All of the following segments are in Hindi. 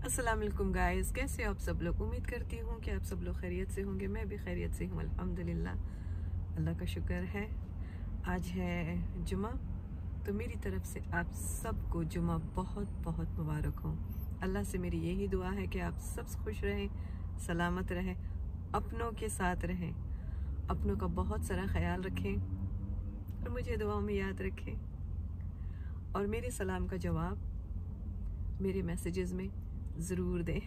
अस्सलाम वालेकुम गाइस, कैसे आप सब लोग। उम्मीद करती हूँ कि आप सब लोग खैरियत से होंगे। मैं भी खैरियत से हूँ अल्हम्दुलिल्लाह, अल्लाह का शुक्र है। आज है जुमा, तो मेरी तरफ से आप सबको जुमा बहुत बहुत मुबारक हो। अल्लाह से मेरी यही दुआ है कि आप सब खुश रहें, सलामत रहें, अपनों के साथ रहें, अपनों का बहुत सारा ख्याल रखें और मुझे दुआओं में याद रखें। और मेरे सलाम का जवाब मेरे मैसेजेस में ज़रूर दें।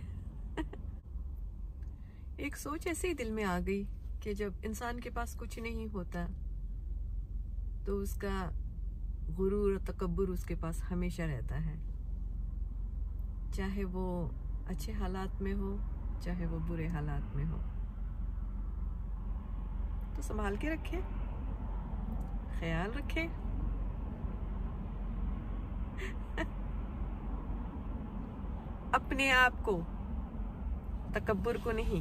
एक सोच ऐसे ही दिल में आ गई कि जब इंसान के पास कुछ नहीं होता तो उसका गुरूर और तकब्बुर उसके पास हमेशा रहता है, चाहे वो अच्छे हालात में हो चाहे वो बुरे हालात में हो। तो संभाल के रखें, ख्याल रखें। अपने आप को, तकब्बुर को नहीं।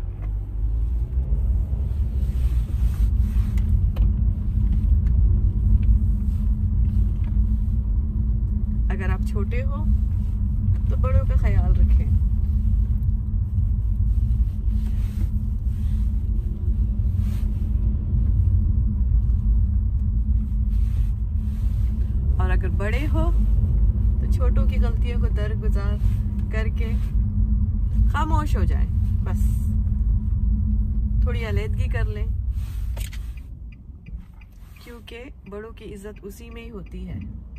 अगर आप छोटे हो तो बड़ों का ख्याल रखें। और अगर बड़े हो तो छोटों की गलतियों को दरगुजार करके खामोश हो जाएं, बस थोड़ी अलहदगी कर लें, क्योंकि बड़ों की इज्जत उसी में ही होती है।